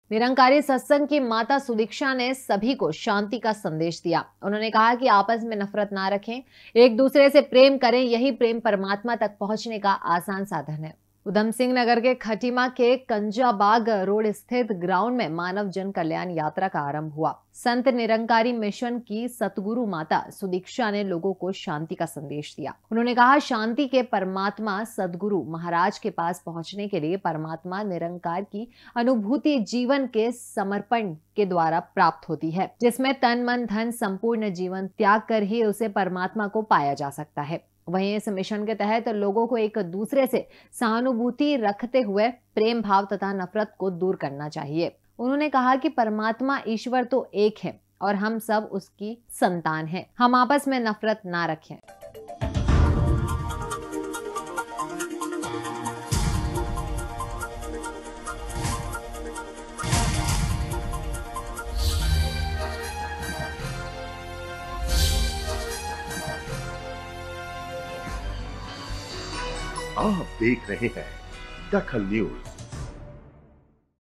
निरंकारी सत्संग की माता सुदीक्षा ने सभी को शांति का संदेश दिया। उन्होंने कहा कि आपस में नफरत ना रखें, एक दूसरे से प्रेम करें, यही प्रेम परमात्मा तक पहुंचने का आसान साधन है। उधम सिंह नगर के खटीमा के कंजाबाग रोड स्थित ग्राउंड में मानव जन कल्याण यात्रा का आरंभ हुआ। संत निरंकारी मिशन की सतगुरु माता सुदीक्षा ने लोगों को शांति का संदेश दिया। उन्होंने कहा, शांति के परमात्मा सदगुरु महाराज के पास पहुंचने के लिए परमात्मा निरंकार की अनुभूति जीवन के समर्पण के द्वारा प्राप्त होती है, जिसमें तन मन धन संपूर्ण जीवन त्याग कर ही उसे परमात्मा को पाया जा सकता है। वहीं इस मिशन के तहत लोगों को एक दूसरे से सहानुभूति रखते हुए प्रेम भाव तथा नफरत को दूर करना चाहिए। उन्होंने कहा कि परमात्मा ईश्वर तो एक है और हम सब उसकी संतान हैं। हम आपस में नफरत ना रखें। आप देख रहे हैं दखल न्यूज।